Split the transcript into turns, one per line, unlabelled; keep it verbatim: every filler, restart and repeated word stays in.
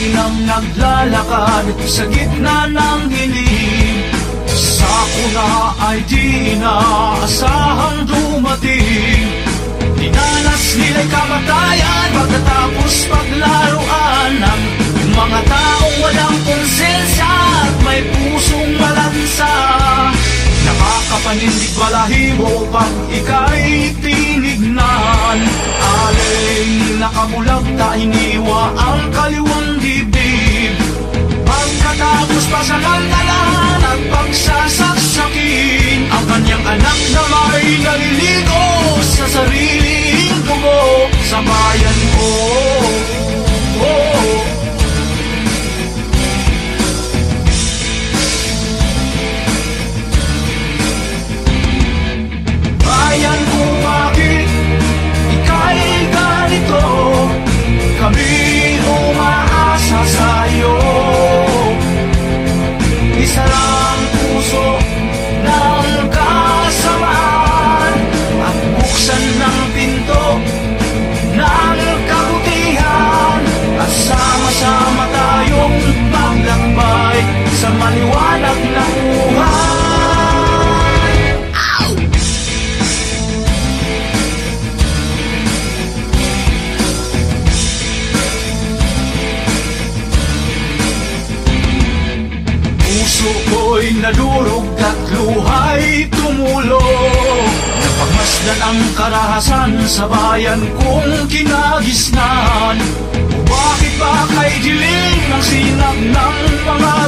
mag-inang naglalakad sa gitna ng dilim. Sakuna ay di inaasahang dumating. Dinanas nila'y kamatayan pagkatapos paglaruan ng mga taong walang konsensya at may pusong malansa. Nakakapanindig balahibo pag ika'y tinignan. Aling nakamulagta iniwa ang kaliwang dibdib. Pagkatapos pasamantalahan at pagsasaksakin ang kanyang anak na may naliligo sa sariling dugo sa bayan ko. Oh. Bayan ko, bakit ika'y ganito? Kami umaasa sa'yo. Isa lang puso ng kasamaan at buksan ng pinto ng kabutihan. At sama-sama tayong maglakbay sa maliwanag na buhay. Puso ko'y nadurog at luhay tumulo. Napagmasdan ang karahasan sa bayan kong kinagisnan. O bakit ba kay dilim ang sinag ng mga